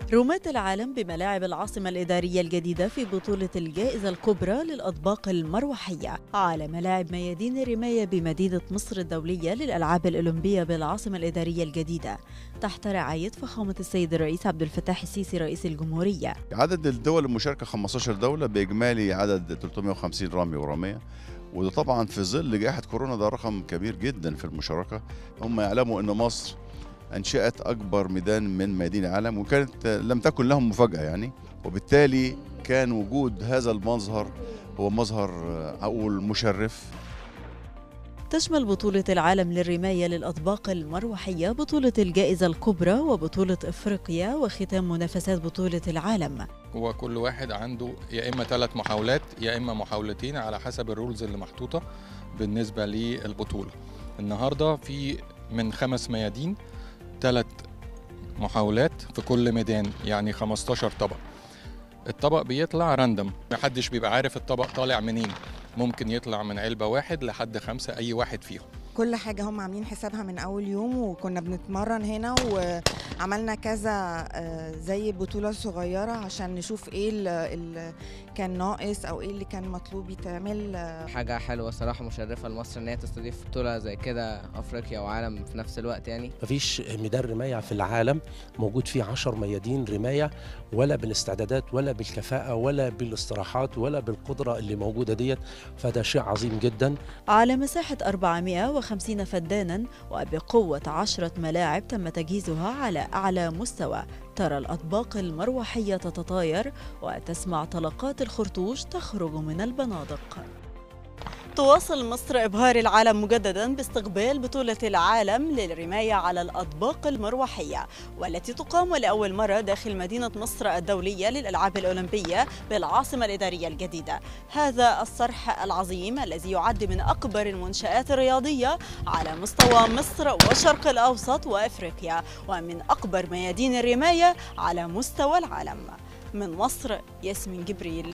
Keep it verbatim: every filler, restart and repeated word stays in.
رومات العالم بملاعب العاصمة الإدارية الجديدة في بطولة الجائزة الكبرى للأطباق المروحية على ملاعب ميادين الرماية بمدينة مصر الدولية للألعاب الأولمبية بالعاصمة الإدارية الجديدة تحت رعاية فخامة السيد الرئيس عبد الفتاح السيسي رئيس الجمهورية. عدد الدول المشاركة خمسة عشر دولة بإجمالي عدد ثلاثمائة وخمسين رامي ورامية، وده طبعا في ظل جائحة كورونا ده رقم كبير جدا في المشاركة. هم يعلموا أن مصر أنشأت أكبر ميدان من ميادين العالم وكانت لم تكن لهم مفاجأة يعني، وبالتالي كان وجود هذا المظهر هو مظهر أقول مشرف. تشمل بطولة العالم للرماية للأطباق المروحية بطولة الجائزة الكبرى وبطولة إفريقيا وختام منافسات بطولة العالم. هو كل واحد عنده يا إما ثلاث محاولات يا إما محاولتين على حسب الرولز اللي محطوطة بالنسبة للبطولة. النهاردة في من خمس ميادين ثلاث محاولات في كل ميدان، يعني خمستاشر طبق. الطبق بيطلع راندم، محدش بيبقى عارف الطبق طالع منين، ممكن يطلع من علبة واحد لحد خمسة أي واحد فيهم. كل حاجة هم عاملين حسابها من أول يوم، وكنا بنتمرن هنا وعملنا كذا زي بطولة صغيرة عشان نشوف إيه اللي كان ناقص أو إيه اللي كان مطلوب يتعمل. حاجة حلوة صراحة، مشرفة لمصر إن هي تستضيف بطولة زي كده أفريقيا وعالم في نفس الوقت. يعني مفيش ميدان رماية في العالم موجود فيه عشر ميادين رماية، ولا بالاستعدادات ولا بالكفاءة ولا بالاستراحات ولا بالقدرة اللي موجودة ديت، فده شيء عظيم جدا. على مساحة أربعمائة وخمسين فدانا وبقوة عشرة ملاعب تم تجهيزها على أعلى مستوى، ترى الأطباق المروحية تتطاير وتسمع طلقات الخرطوش تخرج من البنادق. تواصل مصر إبهار العالم مجددا باستقبال بطولة العالم للرماية على الأطباق المروحية، والتي تقام لأول مرة داخل مدينة مصر الدولية للألعاب الأولمبية بالعاصمة الإدارية الجديدة. هذا الصرح العظيم الذي يعد من أكبر المنشآت الرياضية على مستوى مصر والشرق الأوسط وأفريقيا، ومن أكبر ميادين الرماية على مستوى العالم. من مصر، ياسمين جبريل.